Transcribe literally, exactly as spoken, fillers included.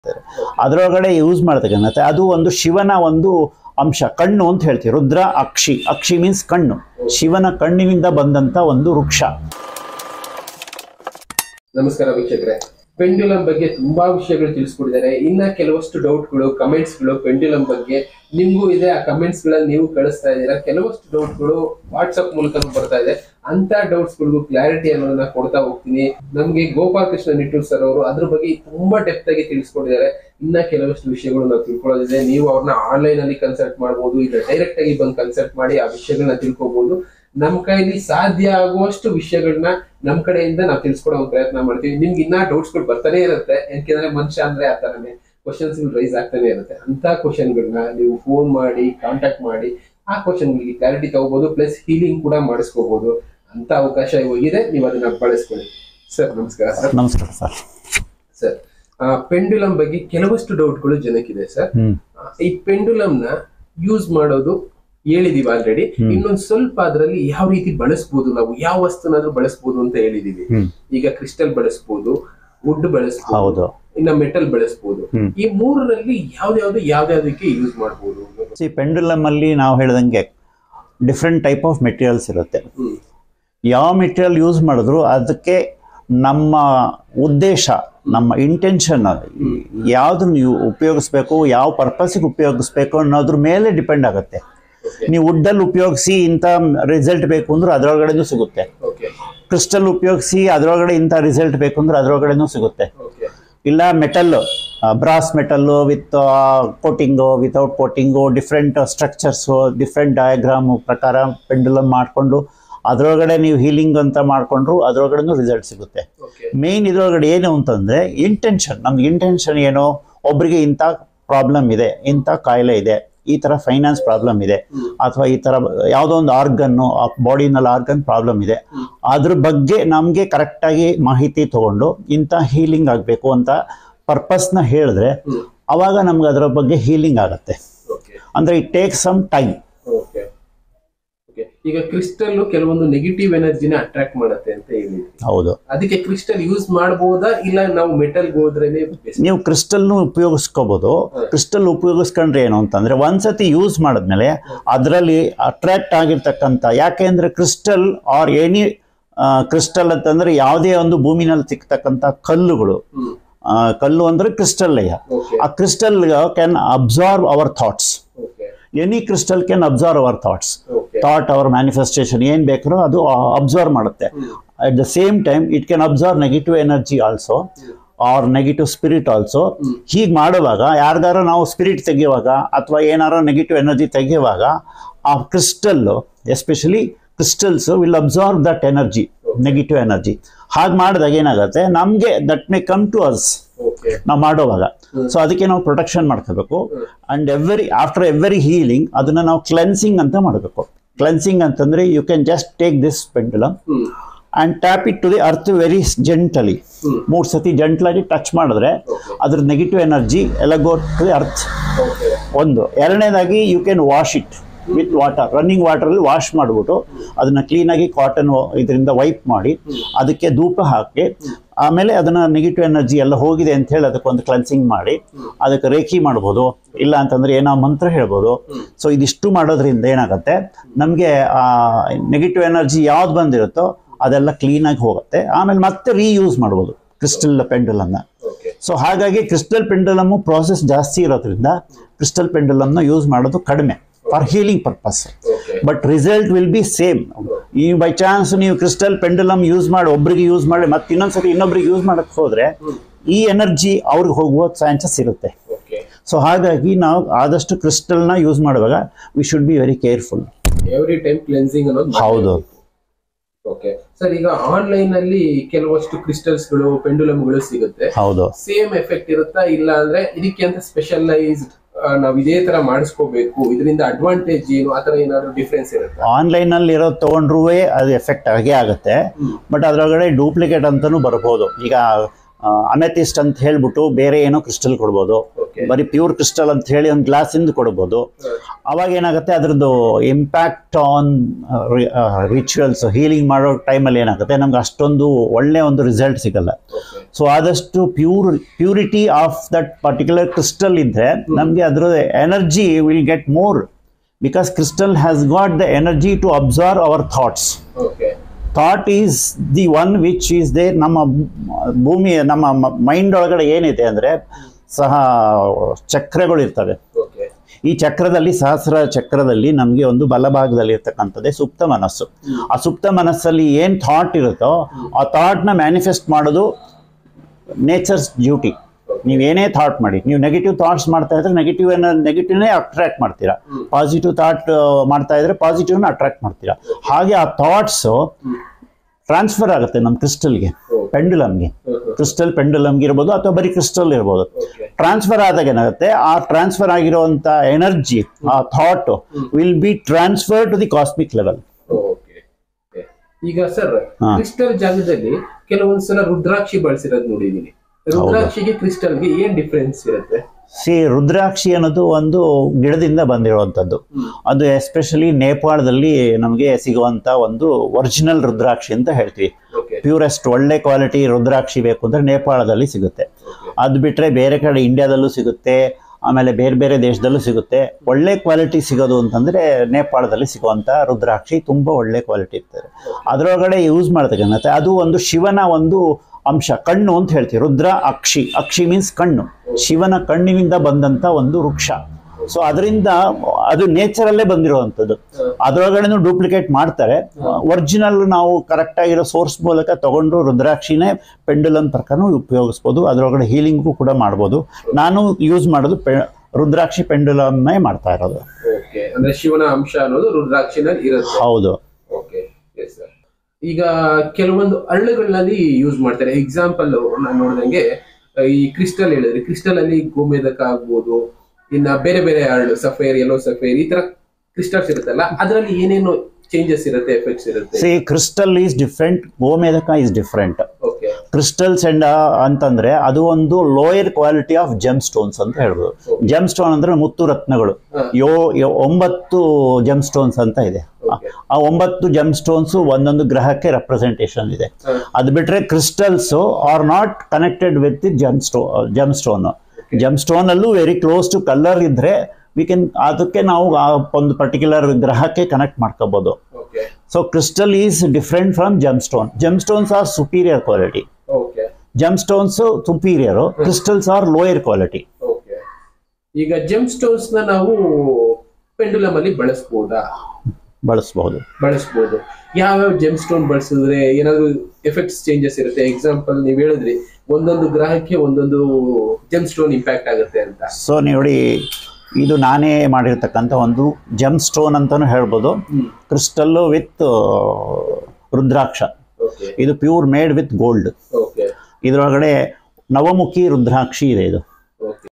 ಅದರೊಳಗಡೆ ಯೂಸ್ ಮಾಡ್ತಕ್ಕಂಥ ಅದು ಒಂದು ಶಿವನ ಒಂದು ಅಂಶ, ಕಣ್ಣು ಅಂತ ಹೇಳ್ತೀವಿ. ರುದ್ರ ಅಕ್ಷಿ, ಅಕ್ಷಿ ಮೀನ್ಸ್ ಕಣ್ಣು, ಶಿವನ ಕಣ್ಣಿನಿಂದ ಬಂದಂತ ಒಂದು ವೃಕ್ಷ. ನಮಸ್ಕಾರ ವೀಕ್ಷಕರೇ, ಪೆಂಡ್ಯುಲಮ್ ಬಗ್ಗೆ ತುಂಬಾ ವಿಷಯಗಳು ತಿಳಿಸ್ಕೊಟ್ಟಿದ್ದಾರೆ. ಇನ್ನ ಕೆಲವಷ್ಟು ಡೌಟ್ಗಳು, ಕಮೆಂಟ್ಸ್ಗಳು ಪೆಂಡ್ಯುಲಮ್ ಬಗ್ಗೆ ನಿಮ್ಗೂ ಇದೆ. ಆ ಕಮೆಂಟ್ಸ್ ಗಳಲ್ಲಿ ನೀವು ಕಳಿಸ್ತಾ ಇದ್ದೀರಾ. ಕೆಲವಷ್ಟು ಡೌಟ್ಗಳು ವಾಟ್ಸ್ಆಪ್ ಮೂಲಕ ಬರ್ತಾ ಇದೆ. ಅಂತ ಡೌಟ್ಸ್ ಗಳಿಗೂ ಕ್ಲಾರಿಟಿ ಅನ್ನೋದನ್ನ ಕೊಡ್ತಾ ಹೋಗ್ತೀನಿ. ನಮ್ಗೆ ಗೋಪಾಲ್ ಕೃಷ್ಣ ನಿಟ್ಟೂರ್ ಸರ್ ಅವರು ಅದ್ರ ಬಗ್ಗೆ ತುಂಬಾ ಡೆಪ್ತ್ ಆಗಿ ತಿಳಿಸ್ಕೊಟ್ಟಿದ್ದಾರೆ. ಇನ್ನ ಕೆಲವಷ್ಟು ವಿಷಯಗಳು ನಾವು ತಿಳ್ಕೊಳ್ಳೋದಿದೆ. ನೀವು ಅವ್ರನ್ನ ಆನ್ಲೈನ್ ಅಲ್ಲಿ ಕನ್ಸಲ್ಟ್ ಮಾಡಬಹುದು, ಇಲ್ಲ ಡೈರೆಕ್ಟ್ ಆಗಿ ಬಂದು ಕನ್ಸಲ್ಟ್ ಮಾಡಿ ಆ ವಿಷಯಗಳನ್ನ ತಿಳ್ಕೊಬಹುದು. ನಮ್ ಕೈಲಿ ಸಾಧ್ಯ ಆಗುವಷ್ಟು ವಿಷಯಗಳನ್ನ ನಮ್ ಕಡೆಯಿಂದ ನಾವು ತಿಳ್ಸ್ಕೊಡೋ ಪ್ರಯತ್ನ ಮಾಡ್ತೀವಿ. ನಿಮ್ಗೆ ಇನ್ನ ಡೌಟ್ಸ್ ಗಳು ಬರ್ತಾನೆ ಇರುತ್ತೆ. ಯಾಕೆಂದ್ರೆ ಮನುಷ್ಯ ಅಂದ್ರೆ ಆ ತರನೇ ಕ್ವಶನ್ಸ್ ರೈಸ್ ಆಗ್ತಾನೆ ಇರುತ್ತೆ. ಅಂತ ಕ್ವಶನ್ ಗಳನ್ನ ನೀವು ಫೋನ್ ಮಾಡಿ ಕಾಂಟ್ಯಾಕ್ಟ್ ಮಾಡಿ ಆ ಕ್ವಶನ್ ಗಳಿಗೆ ಕ್ಲಾರಿಟಿ ತಗೋಬಹುದು. ಪ್ಲಸ್ ಹೀಲಿಂಗ್ ಕೂಡ ಮಾಡಿಸ್ಕೋಬಹುದು. ಅಂತ ಅವಕಾಶ ಇದೆ, ನೀವು ಅದನ್ನ ಬಳಸ್ಕೊಳ್ಳಿ. ಸರ್ ನಮಸ್ಕಾರ. ಸರ್ ನಮಸ್ಕಾರ ಸರ್. ಸರ್ ಪೆಂಡ್ಯುಲಮ್ ಬಗ್ಗೆ ಕೆಲವಷ್ಟು ಡೌಟ್ಗಳು ಜನಕ್ಕಿದೆ ಸರ್. ಈ ಪೆಂಡ್ಯುಲಮ್ ನ ಯೂಸ್ ಮಾಡೋದು ಹೇಳಿದೀವಿ ಆಲ್ರೆಡಿ. ಇನ್ನೊಂದ್ ಸ್ವಲ್ಪ ಅದರಲ್ಲಿ ಯಾವ ರೀತಿ ಬಳಸಬಹುದು, ನಾವು ಯಾವ ವಸ್ತುನಾದ್ರೂ ಬಳಸಬಹುದು ಅಂತ ಹೇಳಿದೀವಿ. ಈಗ ಕ್ರಿಸ್ಟಲ್ ಬಳಸಬಹುದು, ವುಡ್ ಬಳಸಬಹುದು, ಇನ್ನ ಮೆಟಲ್ ಬಳಸಬಹುದು. ಈ ಮೂರರಲ್ಲಿ ಯಾವ್ದಾವ್ದು ಯಾವ್ದಾವ್ದಕ್ಕೆ ಯೂಸ್ ಮಾಡಬಹುದು? ಪೆಂಡ್ಯುಲಮ್ ಅಲ್ಲಿ ನಾವು ಹೇಳಿದಂಗೆ ಡಿಫ್ರೆಂಟ್ ಟೈಪ್ ಆಫ್ ಮೆಟೀರಿಯಲ್ಸ್ ಇರುತ್ತೆ. ಯಾವ ಮೆಟೀರಿಯಲ್ ಯೂಸ್ ಮಾಡಿದ್ರು ಅದಕ್ಕೆ ನಮ್ಮ ಉದ್ದೇಶ, ನಮ್ಮ ಇಂಟೆನ್ಷನ್, ಯಾವ್ದನ್ನ ನೀವು ಉಪಯೋಗಿಸ್ಬೇಕು, ಯಾವ ಪರ್ಪಸ್ಗೆ ಉಪಯೋಗಿಸ್ಬೇಕು ಅನ್ನೋದ್ರ ಮೇಲೆ ಡಿಪೆಂಡ್ ಆಗುತ್ತೆ. ನೀವು ವುಡ್ಡಲ್ಲಿ ಉಪಯೋಗಿಸಿ ಇಂಥ ರಿಸಲ್ಟ್ ಬೇಕು ಅಂದ್ರೆ ಅದರೊಳಗಡೆನೂ ಸಿಗುತ್ತೆ. ಕ್ರಿಸ್ಟಲ್ ಉಪಯೋಗಿಸಿ ಅದರೊಳಗಡೆ ಇಂಥ ರಿಸಲ್ಟ್ ಬೇಕು ಅಂದ್ರೆ ಅದರೊಳಗಡೆನೂ ಸಿಗುತ್ತೆ. ಇಲ್ಲ metal, brass metal with coating, without coating, different structures, different diagram ಪ್ರಕಾರ ಪೆಂಡ್ಯುಲಮ್ ಮಾಡಿಕೊಂಡು ಅದರೊಳಗಡೆ ನೀವು ಹೀಲಿಂಗ್ ಅಂತ ಮಾಡಿಕೊಂಡ್ರು ಅದರೊಳಗಡೆನೂ ರಿಸಲ್ಟ್ ಸಿಗುತ್ತೆ. ಮೇನ್ ಇದರೊಳಗಡೆ ಏನು ಅಂತಂದರೆ ಇಂಟೆನ್ಷನ್. ನಮ್ದು ಇಂಟೆನ್ಷನ್ ಏನು, ಒಬ್ಬರಿಗೆ ಇಂಥ ಪ್ರಾಬ್ಲಮ್ ಇದೆ, ಇಂಥ ಕಾಯಿಲೆ ಇದೆ, ಈ ಥರ ಫೈನಾನ್ಸ್ ಪ್ರಾಬ್ಲಮ್ ಇದೆ, ಅಥವಾ ಈ ಥರ ಯಾವುದೋ ಒಂದು ಆರ್ಗನ್ನು ಬಾಡಿನಲ್ಲಿ ಆರ್ಗನ್ ಪ್ರಾಬ್ಲಮ್ ಇದೆ, ಅದ್ರ ಬಗ್ಗೆ ನಮಗೆ ಕರೆಕ್ಟಾಗಿ ಮಾಹಿತಿ ತಗೊಂಡು ಇಂಥ ಹೀಲಿಂಗ್ ಆಗಬೇಕು ಅಂತ ಪರ್ಪಸ್ನ ಹೇಳಿದ್ರೆ ಅವಾಗ ನಮ್ಗೆ ಅದರ ಬಗ್ಗೆ ಹೀಲಿಂಗ್ ಆಗುತ್ತೆ. ಅಂದರೆ ಇಟ್ ಟೇಕ್ ಸಮ್ ಟೈಮ್. ಈಗ ಕ್ರಿಸ್ಟಲ್ ಕೆಲವೊಂದು ನೆಗೆಟಿವ್ ಎನರ್ಜಿನ ಅಟ್ರಾಕ್ಟ್ ಮಾಡುತ್ತೆ ಅಂತ ಹೇಳಿದ್ವಿ. ಹೌದು. ಅದಕ್ಕೆ ಕ್ರಿಸ್ಟಲ್ ಯೂಸ್ ಮಾಡಬಹುದಾ, ಇಲ್ಲ ನಾವು ಮೆಟಲ್ ಹೋದ್ರೇನೆ? ನೀವು ಕ್ರಿಸ್ಟಲ್ ಉಪಯೋಗಿಸ್ಕೋಬಹುದು. ಕ್ರಿಸ್ಟಲ್ ಉಪಯೋಗಿಸ್ಕೊಂಡ್ರೆ ಏನು ಅಂತಂದ್ರೆ ಒಂದ್ಸತಿ ಯೂಸ್ ಮಾಡಿದ್ಮೇಲೆ ಅದರಲ್ಲಿ ಅಟ್ರಾಕ್ಟ್ ಆಗಿರ್ತಕ್ಕಂಥ, ಯಾಕೆಂದ್ರೆ ಕ್ರಿಸ್ಟಲ್ ಆರ್ ಎನಿ ಕ್ರಿಸ್ಟಲ್ ಅಂತಂದ್ರೆ ಯಾವುದೇ ಒಂದು ಭೂಮಿನಲ್ಲಿ ಸಿಗ್ತಕ್ಕಂಥ ಕಲ್ಲುಗಳು, ಕಲ್ಲು ಅಂದ್ರೆ ಕ್ರಿಸ್ಟಲ್. ಆ crystal can absorb our thoughts. Any crystal can absorb our thoughts, thought our manifestation ಏನ್ ಬೇಕಾದ್ರೂ ಅದು ಅಬ್ಸರ್ವ್ ಮಾಡುತ್ತೆ. At the same time it can absorb negative energy also or negative spirit also. ಹೀಗೆ ಮಾಡುವಾಗ ಯಾರ್ದಾರ ನಾವು ಸ್ಪಿರಿಟ್ ತೆಗೆಯುವಾಗ ಅಥವಾ ಏನಾರ ನೆಗೆಟಿವ್ ಎನರ್ಜಿ ತೆಗೆಯುವಾಗ ಆ crystal, especially crystals will absorb that energy, negative energy. ಹಾಗೆ ಮಾಡಿದಾಗ ಏನಾಗುತ್ತೆ, ನಮಗೆ that may come to us ನಾವು ಮಾಡೋವಾಗ. ಸೊ ಅದಕ್ಕೆ ನಾವು ಪ್ರೊಟೆಕ್ಷನ್ ಮಾಡ್ಕೋಬೇಕು. And every after every healing ಅದನ್ನ ನಾವು ಕ್ಲೆನ್ಸಿಂಗ್ ಅಂತ ಮಾಡಬೇಕು. ಕ್ಲೆನ್ಸಿಂಗ್ ಅಂತಂದ್ರೆ you can just take this pendulum and tap it to the earth very gently. ಮೂರು ಸತಿ ಜೆಂಟ್ಲಾಗಿ ಟಚ್ ಮಾಡಿದ್ರೆ ಅದ್ರ ನೆಗೆಟಿವ್ ಎನರ್ಜಿ ಎಲ್ಲ ಗೋ ಟು ದಿ ಅರ್ತ್. ಒಂದು. ಎರಡನೇದಾಗಿ you can wash it with water, running ವಾಟರಲ್ಲಿ ವಾಶ್ ಮಾಡಿಬಿಟ್ಟು ಅದನ್ನ ಕ್ಲೀನಾಗಿ ಕಾಟನ್ ಇದರಿಂದ ವೈಪ್ ಮಾಡಿ ಅದಕ್ಕೆ ಧೂಪ ಹಾಕಿ ಆಮೇಲೆ ಅದನ್ನ ನೆಗೆಟಿವ್ ಎನರ್ಜಿ ಎಲ್ಲ ಹೋಗಿದೆ ಅಂತ ಹೇಳಿ ಅದಕ್ಕೊಂದು ಕ್ಲೆನ್ಸಿಂಗ್ ಮಾಡಿ ಅದಕ್ಕೆ ರೇಖಿ ಮಾಡ್ಬೋದು, ಇಲ್ಲ ಅಂತಂದ್ರೆ ಏನೋ ಮಂತ್ರ ಹೇಳ್ಬೋದು. ಸೊ ಇದಿಷ್ಟು ಮಾಡೋದ್ರಿಂದ ಏನಾಗುತ್ತೆ, ನಮಗೆ ಆ ನೆಗೆಟಿವ್ ಎನರ್ಜಿ ಯಾವ್ದು ಬಂದಿರುತ್ತೋ ಅದೆಲ್ಲ ಕ್ಲೀನಾಗಿ ಹೋಗುತ್ತೆ. ಆಮೇಲೆ ಮತ್ತೆ ರೀಯೂಸ್ ಮಾಡ್ಬೋದು ಕ್ರಿಸ್ಟಲ್ ಪೆಂಡ್ಯುಲಮ್ನ. ಸೊ ಹಾಗಾಗಿ ಕ್ರಿಸ್ಟಲ್ ಪೆಂಡ್ಯುಲಮ್ ಪ್ರಾಸೆಸ್ ಜಾಸ್ತಿ ಇರೋದ್ರಿಂದ ಕ್ರಿಸ್ಟಲ್ ಪೆಂಡ್ಯುಲಮ್ನ ಯೂಸ್ ಮಾಡೋದು ಕಡಿಮೆ for healing purpose. But result will be same. ಈ ಬೈ ಚಾನ್ಸ್ ನೀವು ಕ್ರಿಸ್ಟಲ್ ಪೆಂಡ್ಯುಲಮ್ ಯೂಸ್ ಮಾಡಿ ಒಬ್ರಿಗೆ ಯೂಸ್ ಮಾಡಿ ಮತ್ತೆ ಇನ್ನೊಂದ್ಸತಿ ಇನ್ನೊಬ್ರಿಗೆ ಯೂಸ್ ಮಾಡಕ್ ಹೋದ್ರೆ ಈ ಎನರ್ಜಿ ಅವ್ರಿಗೆ ಹೋಗುವ ಚಾನ್ಸಸ್ ಇರುತ್ತೆ. ಸೊ ಹಾಗಾಗಿ ನಾವು ಆದಷ್ಟು ಕ್ರಿಸ್ಟಲ್ ನ ಯೂಸ್ ಮಾಡುವಾಗ we should be very careful. Every time cleansing ಅನ್ನೋದು. ಹೌದು. ಓಕೆ ಸರ್, ಈಗ ಆನ್ಲೈನ್ ಅಲ್ಲಿ ಕೆಲವಷ್ಟು ಕ್ರಿಸ್ಟಲ್ಸ್ ಗಳು ಪೆಂಡ್ಯುಲಮ್ ಗಳು ಸಿಗುತ್ತೆ. ಹೌದು. ಸೇಮ್ ಎಫೆಕ್ಟ್ ಇರುತ್ತಾ, ಇಲ್ಲ ಅಂದ್ರೆ ಇದಕ್ಕೆ ಅಂತ ಸ್ಪೆಷಲೈಸ್ಡ್ ನಾವು ಇದೇ ತರ ಮಾಡಿಸ್ಕೋಬೇಕು, ಇದರಿಂದ ಅಡ್ವಾಂಟೇಜ್ ಏನು, ಆತರ ಏನಾದ್ರು ಡಿಫ್ರೆನ್ಸ್ ಇರುತ್ತೆ? ಆನ್ಲೈನ್ ಅಲ್ಲಿ ಇರೋದು ತಗೊಂಡ್ರೂ ಅದು ಎಫೆಕ್ಟ್ ಆಗೇ ಆಗುತ್ತೆ. ಬಟ್ ಅದ್ರೊಳಗಡೆ ಡೂಪ್ಲಿಕೇಟ್ ಅಂತಾನು ಬರ್ಬೋದು. ಈಗ ಅಮೆಥಿಸ್ಟ್ ಅಂತ ಹೇಳ್ಬಿಟ್ಟು ಬೇರೆ ಏನೋ ಕ್ರಿಸ್ಟಲ್ ಕೊಡ್ಬೋದು, ಬರೀ ಪ್ಯೂರ್ ಕ್ರಿಸ್ಟಲ್ ಅಂತ ಹೇಳಿ ಒಂದು ಗ್ಲಾಸ್ ಇಂದ ಕೊಡ್ಬೋದು. ಅವಾಗ ಏನಾಗುತ್ತೆ ಅದ್ರದ್ದು ಇಂಪ್ಯಾಕ್ಟ್ ಆನ್ ರಿಚುವಲ್ಸ್ ಹೀಲಿಂಗ್ ಮಾಡೋ ಟೈಮಲ್ಲಿ ಏನಾಗುತ್ತೆ ನಮ್ಗೆ ಅಷ್ಟೊಂದು ಒಳ್ಳೆ ಒಂದು ರಿಸಲ್ಟ್ ಸಿಗಲ್ಲ. ಸೊ ಆದಷ್ಟು pure purity of that particular crystal ಇದ್ರೆ ನಮಗೆ ಅದರ energy will get more, because crystal has got the energy to absorb our thoughts. Thought is the one which is they. ನಮ್ಮ ಭೂಮಿ ನಮ್ಮ ಮೈಂಡ್ ಒಳಗಡೆ ಏನಿದೆ ಅಂದರೆ ಸಹ ಚಕ್ರಗಳು ಇರ್ತವೆ. ಈ ಚಕ್ರದಲ್ಲಿ ಸಹಸ್ರ ಚಕ್ರದಲ್ಲಿ ನಮಗೆ ಒಂದು ಬಲಭಾಗದಲ್ಲಿ ಇರ್ತಕ್ಕಂಥದ್ದೇ ಸುಪ್ತ ಮನಸ್ಸು. ಆ ಸುಪ್ತ ಮನಸ್ಸಲ್ಲಿ ಏನು ಥಾಟ್ ಇರುತ್ತೋ ಆ ಥಾಟ್ನ ಮ್ಯಾನಿಫೆಸ್ಟ್ ಮಾಡೋದು ನೇಚರ್ಸ್ ಡ್ಯೂಟಿ. ನೀವೇನೇ ಥಾಟ್ ಮಾಡಿ, ನೀವು ನೆಗೆಟಿವ್ ಥಾಟ್ಸ್ ಮಾಡ್ತಾ ಇದ್ರೆ ನೆಗೆಟಿವ್ ನೆಗೆಟಿವ್ನೇ ಅಟ್ರಾಕ್ಟ್ ಮಾಡ್ತೀರಾ, ಪಾಸಿಟಿವ್ ಥಾಟ್ ಮಾಡ್ತಾ ಇದ್ರೆ ಪಾಸಿಟಿವ್ನ ಅಟ್ರಾಕ್ಟ್ ಮಾಡ್ತೀರಾ. ಹಾಗೆ ಆ ಥಾಟ್ಸು ಟ್ರಾನ್ಸ್ಫರ್ ಆಗುತ್ತೆ ನಮ್ಮ ಕ್ರಿಸ್ಟಲ್ಗೆ, ಪೆಂಡುಲಮ್ಗೆ. ಕ್ರಿಸ್ಟಲ್ ಪೆಂಡುಲಮ್ಗೆ ಇರ್ಬೋದು ಅಥವಾ ಬರೀ ಕ್ರಿಸ್ಟಲ್ ಇರ್ಬೋದು. ಟ್ರಾನ್ಸ್ಫರ್ ಆದಾಗ ಏನಾಗುತ್ತೆ, ಆ ಟ್ರಾನ್ಸ್ಫರ್ ಆಗಿರುವಂತ ಎನರ್ಜಿ, ಆ thought will be transfer to the cosmic level. ಈಗ ಸರ್, ಕ್ರಿಸ್ಟಲ್ ಜಾಗದಲ್ಲಿ ಕೆಲವೊಂದ್ಸಲ ರುದ್ರಾಕ್ಷಿ ಬಳಸಿರೋದು ನೋಡಿದೀನಿ. ರುದ್ರಾಕ್ಷಿಗೆ ಕ್ರಿಸ್ಟಲ್ಗೆ ಏನ್ ಡಿಫ್ರೆನ್ಸ್ ಇರುತ್ತೆ? ಸಿ, ರುದ್ರಾಕ್ಷಿ ಅನ್ನೋದು ಒಂದು ಗಿಡದಿಂದ ಬಂದಿರುವಂಥದ್ದು. ಅದು ಎಸ್ಪೆಷಲಿ ನೇಪಾಳದಲ್ಲಿ ನಮಗೆ ಸಿಗುವಂತ ಒಂದು ಒರಿಜಿನಲ್ ರುದ್ರಾಕ್ಷಿ ಅಂತ ಹೇಳ್ತೀವಿ. ಪ್ಯೂರೆಸ್ಟ್ ಒಳ್ಳೆ ಕ್ವಾಲಿಟಿ ರುದ್ರಾಕ್ಷಿ ಬೇಕು ಅಂದ್ರೆ ನೇಪಾಳದಲ್ಲಿ ಸಿಗುತ್ತೆ. ಅದು ಬಿಟ್ರೆ ಬೇರೆ ಕಡೆ ಇಂಡಿಯಾದಲ್ಲೂ ಸಿಗುತ್ತೆ, ಆಮೇಲೆ ಬೇರೆ ಬೇರೆ ದೇಶದಲ್ಲೂ ಸಿಗುತ್ತೆ. ಒಳ್ಳೆ ಕ್ವಾಲಿಟಿ ಸಿಗೋದು ಅಂತಂದ್ರೆ ನೇಪಾಳದಲ್ಲಿ ಸಿಗುವಂತ ರುದ್ರಾಕ್ಷಿ ತುಂಬಾ ಒಳ್ಳೆ ಕ್ವಾಲಿಟಿ ಇರ್ತದೆ. ಅದರೊಳಗಡೆ ಯೂಸ್ ಮಾಡ್ತಕ್ಕಂಥ ಅದು ಒಂದು ಶಿವನ ಒಂದು ಅಂಶ, ಕಣ್ಣು ಅಂತ ಹೇಳ್ತೀವಿ. ರುದ್ರ ಅಕ್ಷಿ, ಅಕ್ಷಿ ಮೀನ್ಸ್ ಕಣ್ಣು, ಶಿವನ ಕಣ್ಣಿನಿಂದ ಬಂದಂತ ಒಂದು ವೃಕ್ಷ. ಸೊ ಅದರಿಂದ ಅದು ನೇಚರಲ್ಲೇ ಬಂದಿರುವಂಥದ್ದು. ಅದರೊಳಗಡೆನೂ ಡೂಪ್ಲಿಕೇಟ್ ಮಾಡ್ತಾರೆ. ಒರಿಜಿನಲ್ ನಾವು ಕರೆಕ್ಟ್ ಆಗಿರೋ ಸೋರ್ಸ್ ಮೂಲಕ ತಗೊಂಡು ರುದ್ರಾಕ್ಷಿನೇ ಪೆಂಡುಲಮ್ ಪ್ರಕಾರ ಉಪಯೋಗಿಸ್ಬೋದು. ಅದರೊಳಗಡೆ ಹೀಲಿಂಗು ಕೂಡ ಮಾಡ್ಬೋದು. ನಾನು ಯೂಸ್ ಮಾಡೋದು ರುದ್ರಾಕ್ಷಿ ಪೆಂಡುಲಮ್ನೇ ಮಾಡ್ತಾ ಇರೋದು. ಅಂದ್ರೆ ಶಿವನ ಅಂಶ ಅನ್ನೋದು ರುದ್ರಾಕ್ಷಿನಲ್ಲಿ ಇರುತ್ತೆ. ಹೌದು. ಈಗ ಕೆಲವೊಂದು ಹಳ್ಳಿಗಳಲ್ಲಿ ಯೂಸ್ ಮಾಡ್ತಾರೆ. ಎಕ್ಸಾಂಪಲ್ ನಾನು ನೋಡಿದಂಗೆ ಈ ಕ್ರಿಸ್ಟಲ್ ಹೇಳಿದ್ರೆ, ಕ್ರಿಸ್ಟಲ್ ಅಲ್ಲಿ ಗೋಮೇಧಕ ಆಗ್ಬೋದು, ಇನ್ನ ಬೇರೆ ಬೇರೆ ಹರಳು, ಸಫೇರ್, ಯೆಲ್ಲೋ ಸಫೇರ್, ಈ ತರ ಕ್ರಿಸ್ಟಲ್ಸ್ ಇರುತ್ತಲ್ಲ, ಅದರಲ್ಲಿ ಏನೇನು ಚೇಂಜಸ್ ಇರುತ್ತೆ, ಎಫೆಕ್ಟ್ಸ್ ಇರುತ್ತೆ? See, crystal is different, gomedhaka is different. Crystals and ಅಂತಂದ್ರೆ ಅದು ಒಂದು lower quality of gem stones ಅಂತ ಹೇಳ್ಬೋದು. ಜೆಮ್ ಸ್ಟೋನ್ ಅಂದ್ರೆ ಮುತ್ತು ರತ್ನಗಳು. ಯೋ ಒಂಬತ್ತು ಜೆಮ್ ಸ್ಟೋನ್ಸ್ ಅಂತ ಇದೆ. ಆ ಒಂಬತ್ತು ಜೆಮ್ ಸ್ಟೋನ್ಸ್ ಒಂದೊಂದು ಗ್ರಹಕ್ಕೆ ರೆಪ್ರೆಸೆಂಟೇಷನ್ ಇದೆ. ಅದು ಬಿಟ್ರೆ crystals are not connected with the gem sto gem stone. Gem stone ಅಲ್ಲೂ ವೆರಿ ಕ್ಲೋಸ್ ಟು ಕಲರ್ ಇದ್ರೆ ವಿ ಕ್ಯಾನ್ ಅದಕ್ಕೆ ನಾವು ಒಂದು ಪರ್ಟಿಕ್ಯುಲರ್ ಗ್ರಹಕ್ಕೆ ಕನೆಕ್ಟ್ ಮಾಡ್ಕೋಬಹುದು. So crystal is different from gem stone. Gem stones are superior quality. Gem stones superior, crystals are lower quality. ಈಗ gem stones ನ ನಾವು ಪೆಂಡುಲಮ್ ಅಲ್ಲಿ ಬಳಸಬಹುದಾ? ಬಳಸಬಹುದು ಬಳಸಬಹುದು ಯಾವ್ಯಾವ ಜೆಮ್ ಸ್ಟೋನ್ ಬಳಸಿದ್ರೆ ಏನಾದ್ರು ಎಫೆಕ್ಟ್ಸ್ ಚೇಂಜಸ್ ಇರುತ್ತೆ? ಎಕ್ಸಾಂಪಲ್ ನೀವು ಹೇಳಿದ್ರಿ ಒಂದೊಂದು ಗ್ರಹಕ್ಕೆ ಒಂದೊಂದು ಜೆಮ್ ಸ್ಟೋನ್ ಇಂಪ್ಯಾಕ್ಟ್ ಆಗುತ್ತೆ ಅಂತ. ಸೊ ನೋಡಿ, ಇದು ನಾನೇ ಮಾಡಿರ್ತಕ್ಕಂಥ ಒಂದು ಜೆಮ್ ಸ್ಟೋನ್ ಅಂತಾನು ಹೇಳ್ಬೋದು. Crystal with rudraksha. ಇದು ಪ್ಯೂರ್ ಮೇಡ್ ವಿತ್ ಗೋಲ್ಡ್. ಇದರೊಳಗಡೆ ನವಮುಖಿ ರುದ್ರಾಕ್ಷಿ ಇದೆ ಇದು.